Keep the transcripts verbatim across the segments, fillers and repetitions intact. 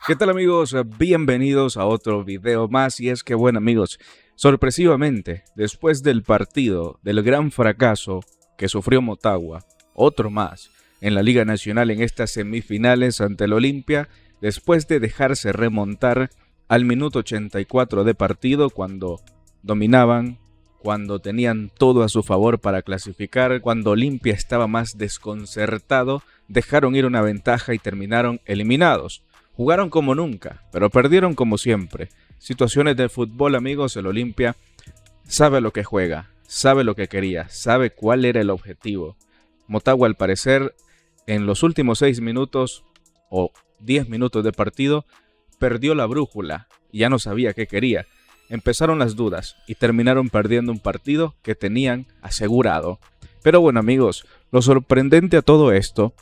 ¿Qué tal amigos? Bienvenidos a otro video más. Y es que bueno amigos, sorpresivamente, después del partido, del gran fracaso que sufrió Motagua, otro más, en la Liga Nacional en estas semifinales ante el Olimpia, después de dejarse remontar al minuto ochenta y cuatro de partido cuando dominaban, cuando tenían todo a su favor para clasificar, cuando Olimpia estaba más desconcertado, dejaron ir una ventaja y terminaron eliminados. Jugaron como nunca, pero perdieron como siempre. Situaciones de fútbol, amigos, el Olimpia sabe lo que juega, sabe lo que quería, sabe cuál era el objetivo. Motagua, al parecer, en los últimos seis minutos o diez minutos de partido, perdió la brújula y ya no sabía qué quería. Empezaron las dudas y terminaron perdiendo un partido que tenían asegurado. Pero bueno, amigos, lo sorprendente a todo esto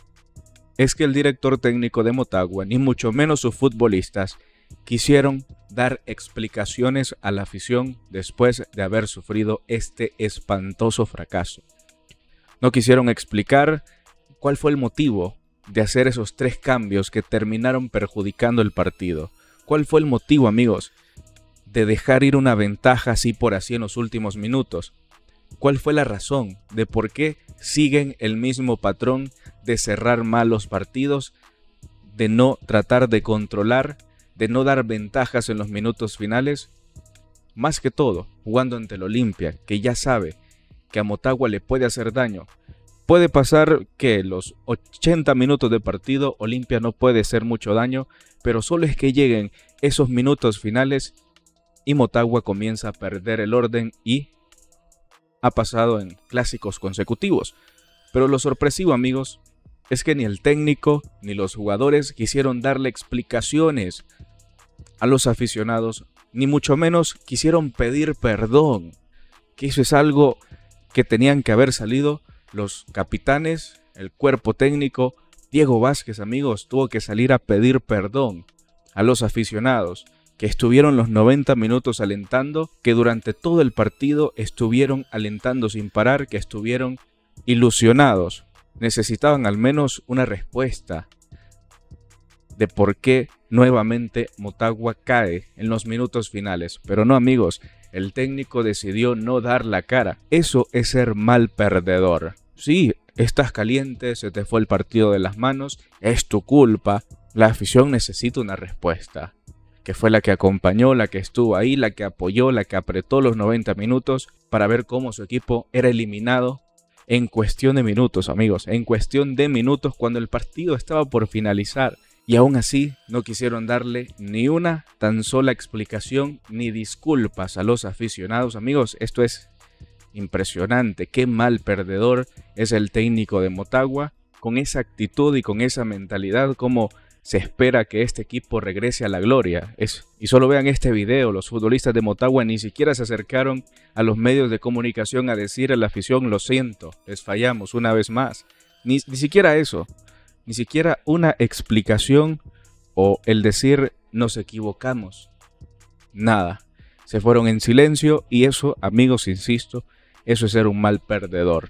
es que el director técnico de Motagua, ni mucho menos sus futbolistas, quisieron dar explicaciones a la afición después de haber sufrido este espantoso fracaso. No quisieron explicar cuál fue el motivo de hacer esos tres cambios que terminaron perjudicando el partido. ¿Cuál fue el motivo, amigos, de dejar ir una ventaja así por así en los últimos minutos? ¿Cuál fue la razón de por qué siguen el mismo patrón de cerrar mal los partidos, de no tratar de controlar, de no dar ventajas en los minutos finales? Más que todo, jugando ante el Olimpia, que ya sabe que a Motagua le puede hacer daño. Puede pasar que los ochenta minutos de partido Olimpia no puede hacer mucho daño, pero solo es que lleguen esos minutos finales y Motagua comienza a perder el orden y ha pasado en clásicos consecutivos. Pero lo sorpresivo, amigos, es que ni el técnico ni los jugadores quisieron darle explicaciones a los aficionados, ni mucho menos quisieron pedir perdón, que eso es algo que tenían que haber salido los capitanes, el cuerpo técnico. Diego Vázquez, amigos, tuvo que salir a pedir perdón a los aficionados, que estuvieron los noventa minutos alentando, que durante todo el partido estuvieron alentando sin parar, que estuvieron ilusionados. Necesitaban al menos una respuesta de por qué nuevamente Motagua cae en los minutos finales. Pero no, amigos, el técnico decidió no dar la cara. Eso es ser mal perdedor. Sí, estás caliente, se te fue el partido de las manos, es tu culpa. La afición necesita una respuesta, que fue la que acompañó, la que estuvo ahí, la que apoyó, la que apretó los noventa minutos para ver cómo su equipo era eliminado en cuestión de minutos, amigos, en cuestión de minutos cuando el partido estaba por finalizar. Y aún así no quisieron darle ni una tan sola explicación ni disculpas a los aficionados. Amigos, esto es impresionante. Qué mal perdedor es el técnico de Motagua, con esa actitud y con esa mentalidad, como se espera que este equipo regrese a la gloria. Es, y solo vean este video, los futbolistas de Motagua ni siquiera se acercaron a los medios de comunicación a decir a la afición: lo siento, les fallamos una vez más. Ni, ni siquiera eso, ni siquiera una explicación o el decir nos equivocamos. Nada, se fueron en silencio y eso, amigos, insisto, eso es ser un mal perdedor.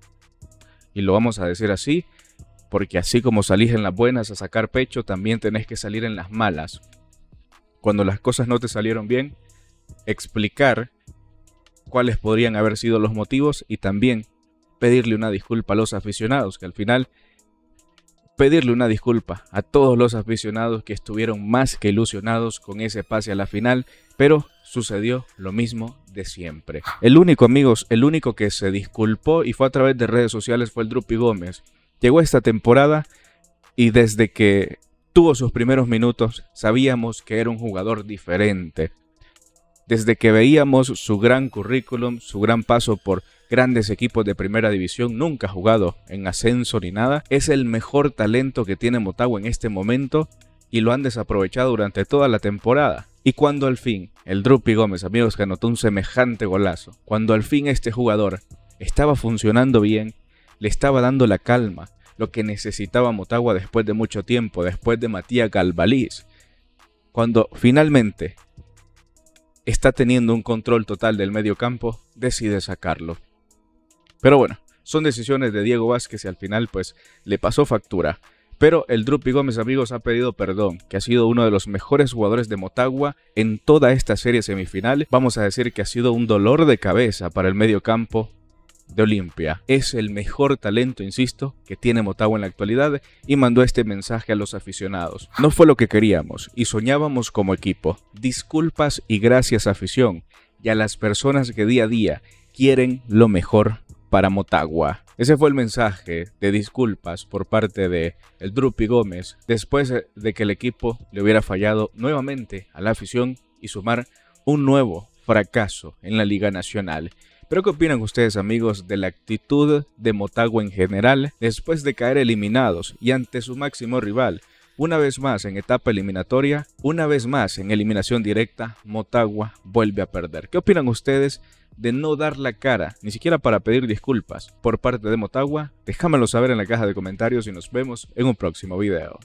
Y lo vamos a decir así, porque así como salís en las buenas a sacar pecho, también tenés que salir en las malas. Cuando las cosas no te salieron bien, explicar cuáles podrían haber sido los motivos y también pedirle una disculpa a los aficionados, que al final, pedirle una disculpa a todos los aficionados que estuvieron más que ilusionados con ese pase a la final, pero sucedió lo mismo de siempre. El único, amigos, el único que se disculpó y fue a través de redes sociales fue el Drupi Gómez. Llegó esta temporada y desde que tuvo sus primeros minutos sabíamos que era un jugador diferente. Desde que veíamos su gran currículum, su gran paso por grandes equipos de primera división, nunca ha jugado en ascenso ni nada. Es el mejor talento que tiene Motagua en este momento y lo han desaprovechado durante toda la temporada. Y cuando al fin el Drupi Gómez, amigos, que anotó un semejante golazo, cuando al fin este jugador estaba funcionando bien, le estaba dando la calma, lo que necesitaba Motagua después de mucho tiempo, después de Matías Galvaliz. Cuando finalmente está teniendo un control total del medio campo, decide sacarlo. Pero bueno, son decisiones de Diego Vázquez y al final pues le pasó factura. Pero el Drupi Gómez, amigos, ha pedido perdón, que ha sido uno de los mejores jugadores de Motagua en toda esta serie semifinal. Vamos a decir que ha sido un dolor de cabeza para el medio campo de Olimpia. Es el mejor talento, insisto, que tiene Motagua en la actualidad, y mandó este mensaje a los aficionados. No fue lo que queríamos y soñábamos como equipo. Disculpas y gracias, afición, y a las personas que día a día quieren lo mejor para Motagua. Ese fue el mensaje de disculpas por parte de el Drupi Gómez después de que el equipo le hubiera fallado nuevamente a la afición y sumar un nuevo fracaso en la Liga Nacional. ¿Pero qué opinan ustedes, amigos, de la actitud de Motagua en general después de caer eliminados y ante su máximo rival? Una vez más en etapa eliminatoria, una vez más en eliminación directa, Motagua vuelve a perder. ¿Qué opinan ustedes de no dar la cara, ni siquiera para pedir disculpas por parte de Motagua? Déjamelo saber en la caja de comentarios y nos vemos en un próximo video.